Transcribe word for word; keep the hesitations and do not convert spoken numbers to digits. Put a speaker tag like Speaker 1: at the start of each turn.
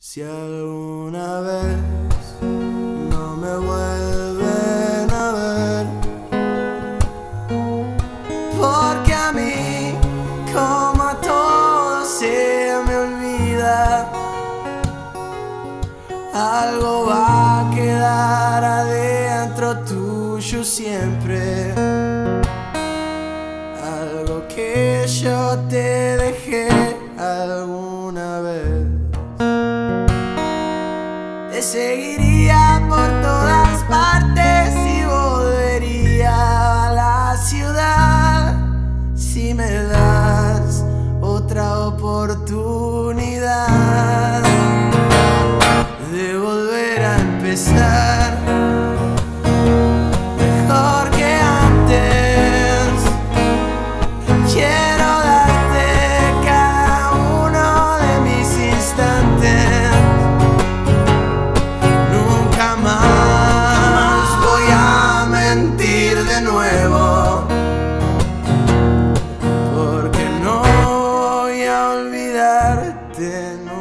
Speaker 1: Si alguna vez no me vuelven a ver, porque a mí, como a todos, se me olvida, algo va a quedar adentro tuyo siempre, algo que yo te dejé alguna vez. Te seguiría por todas partes y volvería a la ciudad si me das otra oportunidad de volver a empezar mejor que antes. Quiero darte cada uno de mis instantes. Jamás voy a mentir de nuevo, porque no voy a olvidarte.